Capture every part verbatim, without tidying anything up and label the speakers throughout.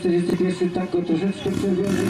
Speaker 1: czterdziesty pierwszy tak go troszeczkę przewiozł.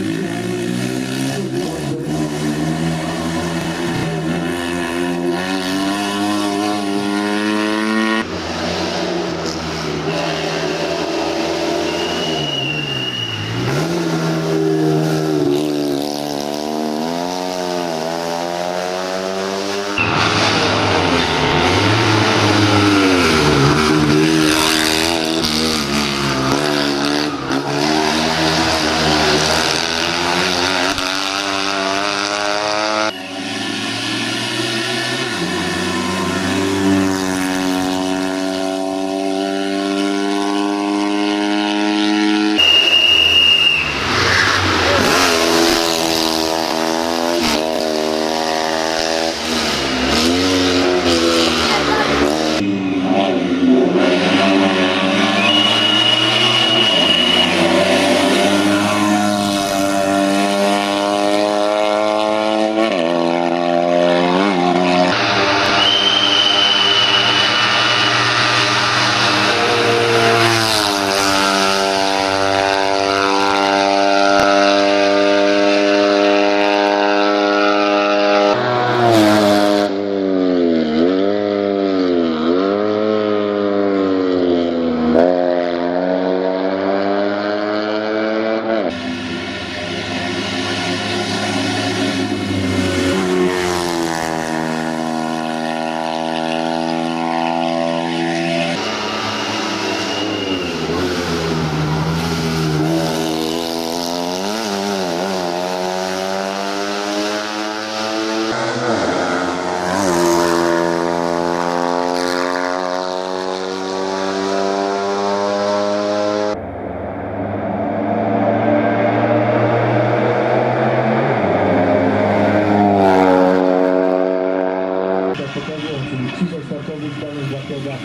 Speaker 1: Czyli krzyżek startowy zdany z Zakoda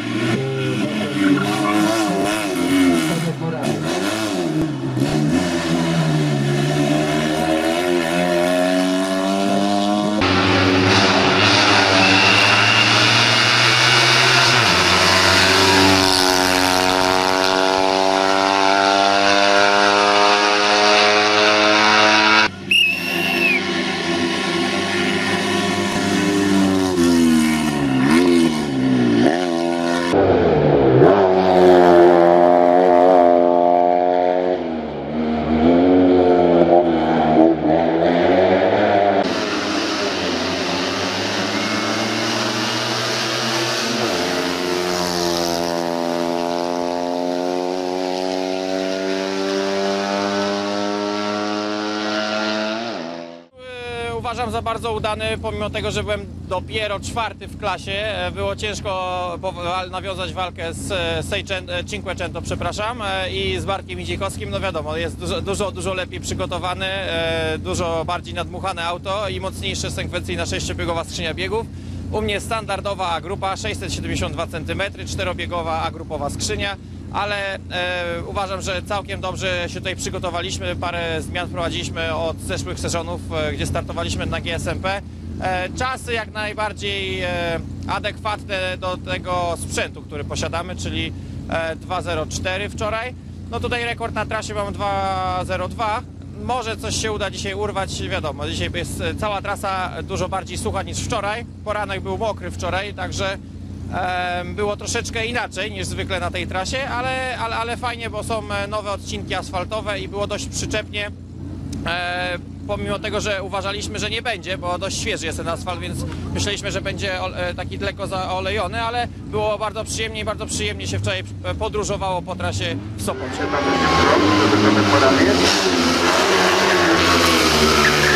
Speaker 2: uważam za bardzo udany, pomimo tego, że byłem dopiero czwarty w klasie. Było ciężko nawiązać walkę z Cinquecento, przepraszam, i z Bartkiem Idziechowskim. No wiadomo, jest dużo, dużo, dużo lepiej przygotowany, dużo bardziej nadmuchane auto i mocniejsze sekwencyjna sześciobiegowa skrzynia biegów. U mnie standardowa grupa sześćset siedemdziesiąt dwa centymetry, czterobiegowa agrupowa skrzynia, ale e, uważam, że całkiem dobrze się tutaj przygotowaliśmy. Parę zmian wprowadziliśmy od zeszłych sezonów, e, gdzie startowaliśmy na G S M P. E, czasy jak najbardziej e, adekwatne do tego sprzętu, który posiadamy, czyli e, dwa zero cztery wczoraj. No tutaj rekord na trasie mam dwa zero dwa. Może coś się uda dzisiaj urwać, wiadomo, dzisiaj jest cała trasa dużo bardziej sucha niż wczoraj. Poranek był mokry wczoraj, także e, było troszeczkę inaczej niż zwykle na tej trasie, ale, ale, ale fajnie, bo są nowe odcinki asfaltowe i było dość przyczepnie. E, pomimo tego, że uważaliśmy, że nie będzie, bo dość świeży jest ten asfalt, więc myśleliśmy, że będzie e, taki lekko zaolejony, ale było bardzo przyjemnie i bardzo przyjemnie się wczoraj podróżowało po trasie w Sopocie.